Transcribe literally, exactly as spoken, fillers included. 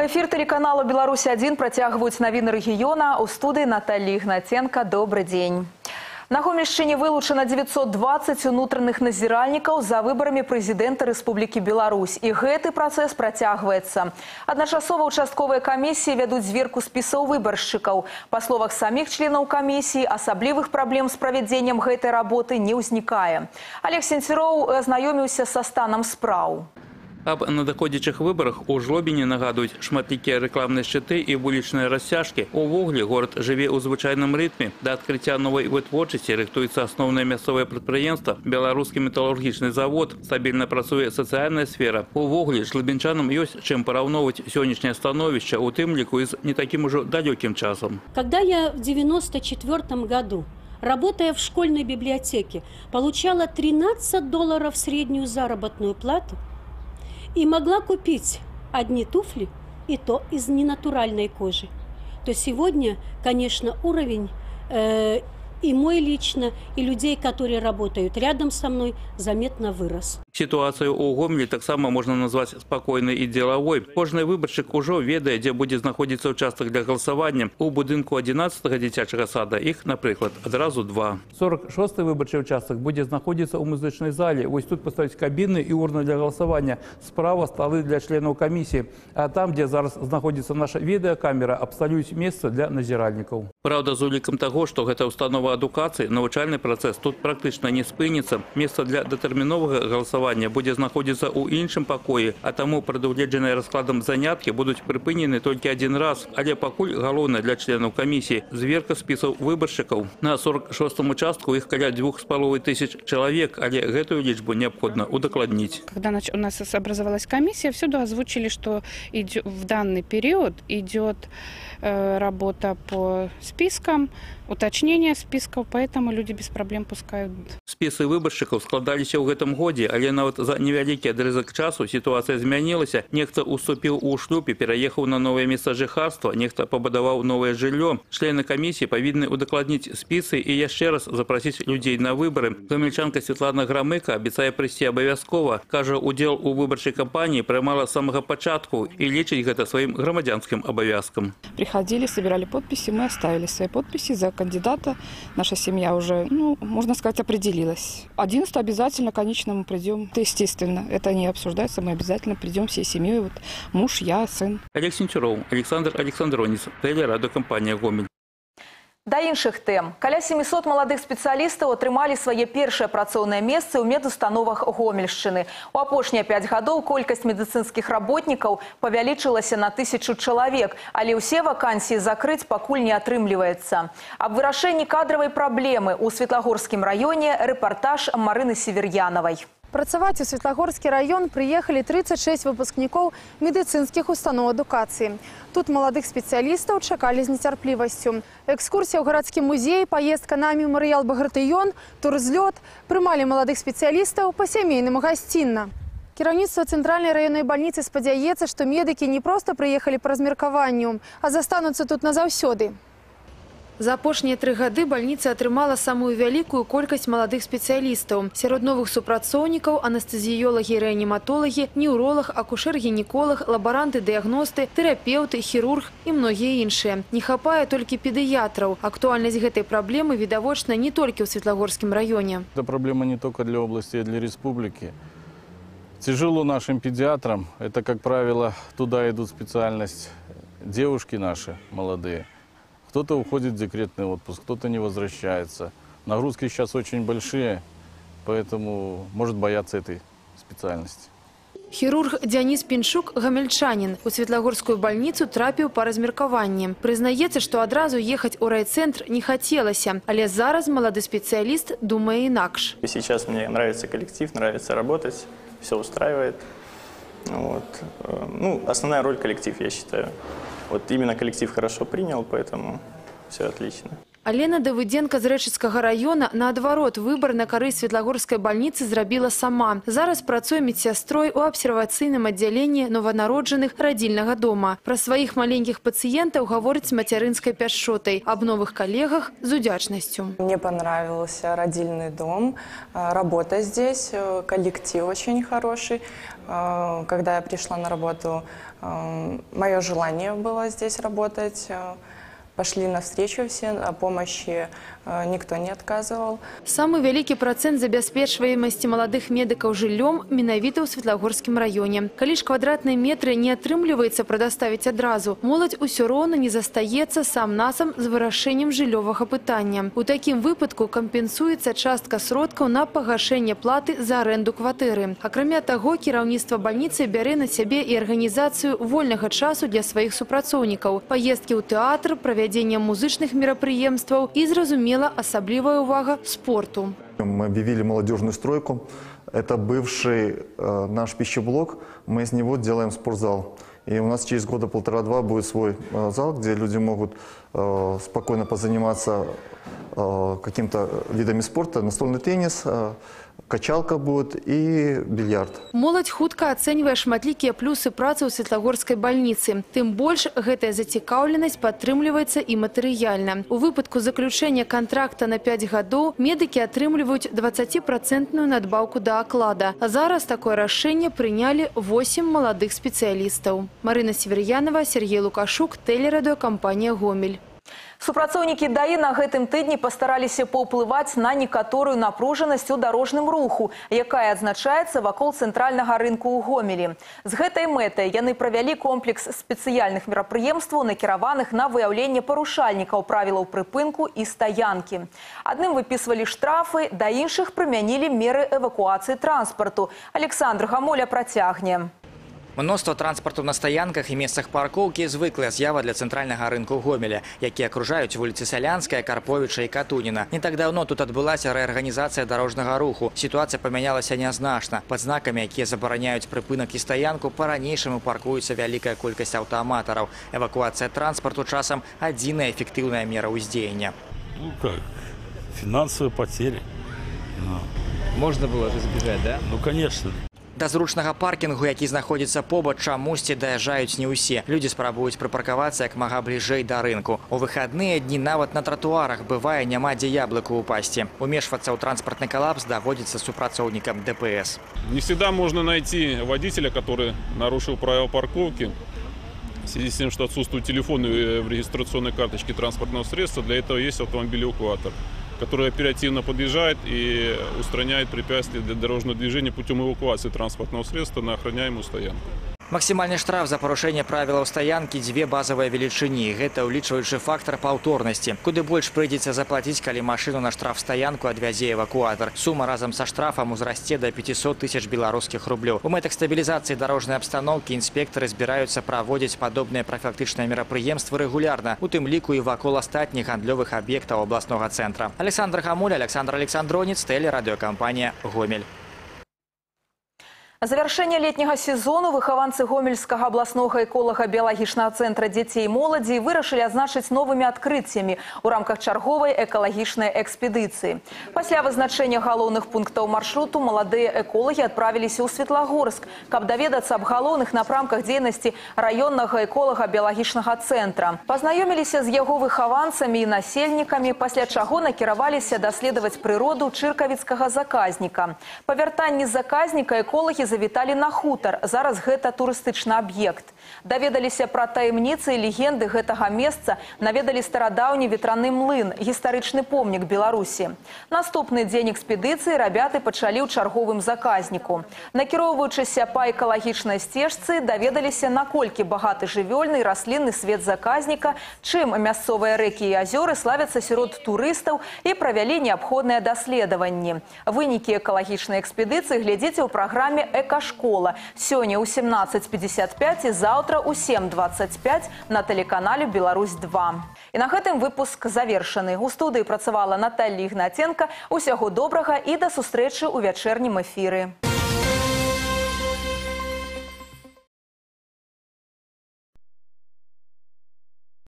Эфир телеканала «Беларусь один» протягивают новины региона. У студии Наталья Игнатенко. Добрый день. На Гомельшчыне вылучено девятьсот двадцать унутраных назиральников за выборами президента Республики Беларусь. И гэты процесс протягивается. Одночасово участковые комиссии ведут зверку списов выборщиков. По словах самих членов комиссии, особливых проблем с проведением гэтай работы не возникает. Олег Сенцеров ознакомился со станом справ. Аб надыходзячых выборах у Жлобіне нагадуюць шматлікія рэкламныя шчыты і вулічныя расцяжкі. Увогуле горад жыве ў звычайным рытме. Да адкрыцця новай вытворчасці рыхтуецца асноўнае мясцовае прадпрыемства, беларускі металургічны завод, стабільна працуе сацыяльная сфера. Увогуле жлобінчанам ёсць чым параўноўваць сённяшняе становішча, у тым ліку і з не таким ужо далёкім часам. Когда я в девяносто четвёртом году, работая в школьной библиотеке, получала тринадцать долларов среднюю заработную плату, и могла купить одни туфли, и то из ненатуральной кожи, то сегодня, конечно, уровень э, и мой лично, и людей, которые работают рядом со мной, заметно вырос. Ситуацию у Гомелі таксама можна назваць спакойнай і дзелавой. Кожны выбаршчык ужо ведае, дзе будзе знаходзіцца участак для галасавання. У будынку адзінаццатага дзіцячага сада іх, напрыклад, адразу два. сорок шосты выбарчы участак будзе знаходзіцца ў музычнай зале. Вось тут паставіць кабіны і урны для галасавання. Справа сталы для членаў камісіі. А там, дзе зараз знаходзіцца наша відэакамера, абсталююць месца для назіральнікаў. Праўда, з улікам таго, што гэта установа адукацыі, навучальны працэс тут практычна не спыніцца. Месца для датэрміновага галасавання будет знаходиться у іншым пакоі, а таму прадугледжаныя раскладам заняткі будуць прыпынены толькі один раз. Але пакуль галоўнае для членаў камісіі зверка спісаў выбаршчыкаў. На сорок шостым участку іх каля двух з паловай тысяч чалавек, але гэтую лічбу неабходна удакладніць. Когда у нас образовалась комиссия, всюду озвучили, что в данный период идет работа по спискам, уточнение списков, поэтому люди без проблем пускают. Спісы выбаршчыкаў складаліся ў гэтым годзе, але нават за невялікі адрызак часу сітуацыя змянілася. Нехта уступіў у шлюб і пераехаў на новае месца жыхарства, нехта пабудаваў новае жыллё. Члены камісіі павінны удакладніць спісы і яшчэ раз запрасіць людзей на выбары. Гомельчанка Светлана Грамыка абяцае прыйсці абавязкова. Кажа, удзел у выбарчай кампаніі прымала з самага пачатку і лічыць гэта сваім грамадзянскім абавязкам. Приходили, собирали подписи, мы оставили свои подписи за кандидата. Наша семья уже, ну, можно сказать, определилась. одиннадцатого обязательно, конечно, мы придем. Это естественно, это не обсуждается, мы обязательно придем всей семьей. Вот муж, я, сын. Олег Сенцеров, Александр Александронис, телерадиокомпания «Гомель». Да іншых тэм. Каля семисот маладых спецыялістаў атрымалі свае першыя працоўныя месцы ў медустановах Гомельшчыны. У апошнія пяць гадоў колькасць медыцынскіх работнікаў павялічылася на тысячу чалавек, але ўсе вакансіі закрыць пакуль не атрымліваецца. Аб вырашэнні кадравай праблемы ў Светлагорскім раёне рэпартаж Марыны Северьяновай. Працаваць у Светлагорскі раён прыехалі тридцать шесть выпускнікоў медыцынскіх устаноў адукацыі. Тут маладых спецыялістаў чакалі з нецярплівасцю. Экскурсія ў гарадскім музеі, паездка на мемарыял Багратыён, турзлёт прымалі маладых спецыялістаў па-сямейнаму гасцінна. Кіраўніцтва цэнтральнай раённай бальніцы спадзяецца, што медыкі не проста прыехалі па размеркаванню, а застануцца тут назаўсёды. За апошнія тры гады бальніца атрымала самую вялікую колькасць маладых спецыялістаў. Сярод новых супрацоўнікаў анестэзіёлагі, рэаніматолагі, неўролаг, акушэр-гінеколаг, лабаранты, дыягносты, тэрапеўты, хірург і многія іншыя. Не хапае толькі педыятраў. Актуальнасць гэтай праблемы відавочна не толькі ў Светлагорскім раёне. Это проблема не только для области, а для республики. Тяжело нашим педиатрам. Это, как правило, туда идут специальность девушки наши молодые. Кто-то уходит в декретный отпуск, кто-то не возвращается. Нагрузки сейчас очень большие, поэтому может бояться этой специальности. Хірург Дзяніс Піншук – гамельчанин. У Светлагорскую больницу трапіў па размеркаванні. Прызнаецца, што адразу ехаць у райцентр не хотелося, але зараз малады специалист думае інакш. Сейчас мне нравится коллектив, нравится работать, все устраивает. Вот. Ну, основная роль коллектив, я считаю. Вот именно коллектив хорошо принял, поэтому все отлично. Алена Давыденко з Рэчыцкага района, наадварот, выбор на карысць Светлагорскай больницы зрабіла сама. Зараз працуе медсястрой у абсервацыйным аддзяленні нованароджаных радзільнага дома. Пра сваіх маленькіх пацыентаў гаворыць з мацярынскай пяшчотай, аб новых калегах з удзячнасцю. Мне понравился родильный дом, работа здесь, коллектив очень хороший. Когда я пришла на работу, мое желание было здесь работать. Пошли навстречу все, о помощи никто не отказывал. Самый вялікі працэнт забяспечваемасці маладых медыкаў жыллём менавіта ў Светлагорскім раёне. Калі ж квадратныя метры не атрымліваецца прадаставіць адразу, моладзь усё роўна не застаецца сам-насам з вырашэннем жыллёвага пытання. У такім выпадку кампенсуецца частка сродкаў на пагашэнне платы за аренду кватэры. Акрамя таго, кіраўніцтва бальніцы бярэ на сябе і арганізацыю вольнага часу для сваіх супрацоўнікаў, паездкі ў тэатр, правядзенне музычных мерапрыемстваў і, зразумела, особливая увага спорту. Мы объявили молодежную стройку. Это бывший э, наш пищеблок. Мы из него делаем спортзал. И у нас через года полтора-два будет свой э, зал, где люди могут э, спокойно позаниматься э, каким-то видами спорта. Настольный теннис, э, качалка будет и бильярд. Моладзь хутка ацэньвае шматлікія плюсы працы ў Светлагорскай больніцы. Тым больш, гэтая зацікаўленасць падтрымліваецца і матэрыяльна. У выпадку заключэння кантракта на пяць гадоў медыкі атрымліваюць дваццаціпроцэнтную надбаўку да аклада. А зараз такое рашэнне прынялі восем маладых спецыялістаў. Марына Северянова, Сергей Лукашук, тэлерадыёкампанія «Гомель». Супрацоўнікі ДАІ на гэтым тыдні пастараліся паўплываць на некаторую напружанасць у дарожным руху, якая адзначаецца вакол цэнтральнага рынку ў Гомелі. З гэтай мэтай яны правялі комплекс спецыяльных мерапрыемстваў, накіраваных на выяўленне парушальнікаў правілаў прыпынку і стаянкі. Адным выпісвалі штрафы, да іншых прымянілі меры эвакуацыі транспарту. Александр Гамоля працягне. Мноства транспарту на стаянках і месцах паркоўкі – звыклая з'ява для цэнтральнага рынку Гомеля, які акружаюць вуліцы Салянская, Карповіча і Катуніна. Не так даўно тут адбылася рэарганізацыя дарожнага руху. Сітуацыя памянялася нязначна. Пад знакамі, якія забараняюць прыпынак і стаянку, па-ранейшаму паркуецца вялікая колькасць аўтааматараў. Эвакуацыя транспарту часам адзіная эфектыўная мера ўздзеяння. Ну как, финансовые потери. Но... Можно было разбежать, да? Ну конечно. Да зручнага паркінгу, які знаходзіцца побач, чамусьці даязджаюць не ўсе. Людзі спрабуюць прыпаркавацца як мага бліжэй да рынку. У выхадныя дні нават на тратуарах бывае няма дзе яблыку упасці. Умешвацца ў транспартны калапс даводзіцца супрацоўнікам ДПС. Не всегда можно найти водителя, который нарушил правила парковки. В связи с тем, что отсутствуют телефоны в регистрационной карточке транспортного средства, для этого есть автомобиль-эвакуатор, который оперативно подъезжает и устраняет препятствия для дорожного движения путем эвакуации транспортного средства на охраняемую стоянку. Максімальны штраф за парушэнне правілаў стаянкі – дзве базавыя велічыні. Гэта ўлічваючы фактар паўторнасці. Куды больш прыйдзецца заплаціць, калі машыну на штрафстаянку адвязе эвакуатар. Сума разам са штрафам узрасце да пяцісот тысяч беларускіх рублёў. У мэтах стабілізацыі дарожнай абстаноўкі інспектары збіраюцца праводзіць падобныя прафілактычныя мерапрыемствы рэгулярна, у тым ліку і вакол астатніх гандлёвых аб'ектаў абласнога цэнтра. Александр Гамоль, Александр Александронец, тэлерадыёкампанія «Гомель». Завяршэнне летняга сезону выхаванцы Гомельскага абласнога эколага-біялагічнага цэнтра дзяцей і моладзі вырашылі адзначыць новымі адкрыццямі ў рамках чарговай экалагічнай экспедыцыі. Пасля вызначэння галоўных пунктаў маршруту маладыя эколагі адправіліся ў Светлагорск, каб даведацца аб галоўных напрамках дзейнасці раённага эколага-біялагічнага цэнтра. Пазнаёміліся з яго выхаванцамі і насельнікамі, пасля чаго накіраваліся даследаваць прыроду чыркавіцкага заказніка. Па вяртанні заказніка эколагі завіталі на хутар. Зараз гэта турыстычны аб'ект. Даведаліся пра таямніцы і легенды гэтага месца, наведалі старадаўні ветраны млын, гістарычны помнік Беларусі. Наступны дзень экспедыцыі рабяты пачалі ў чарговым заказніку. Накіроўваючыся па экалагічнай сцежцы, даведаліся, наколькі багаты жывёльны і раслінны свет заказніка, чым мясцовыя рэкі і азёры славяцца сярод турыстаў і правялі неабходныя даследаванні. Вынікі экалагічнай экспедыцыі глядзіце ў праграме «Экашкола». Сёння ў сямнаццаць пятьдесят пять і заўтра ў сем двадцать пять на тэлеканале «Беларусь два». І на гэтым выпуск завершаны. У студыі працавала Наталья Ігнаценка. Усяго добрага і да сустрэчы ў вячэрнім эфіры.